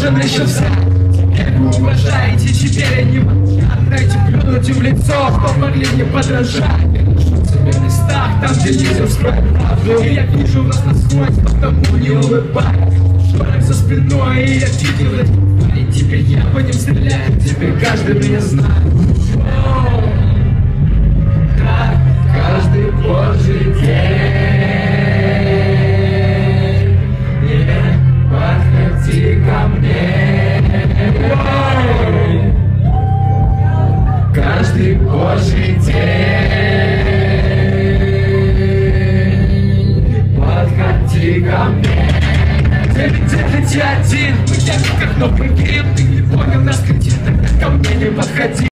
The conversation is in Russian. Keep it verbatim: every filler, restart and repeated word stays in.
должен еще взять. Теперь вы уважаете, теперь они молчат. Дайте плюнуть в лицо, помогли не подражать. В себе местах, там где нельзя вскроить правду. И я вижу вас насквозь, потому не улыбаюсь. Шорох за спиной, и я видел эти твари. Теперь я по ним стреляю, теперь каждый меня знает. Так, каждый божий день. Подходи ко мне. Каждый божий день. Подходи ко мне. девять девять один. Мы я как новый гриб. Ты не понял нас, где-то ко мне не подходи.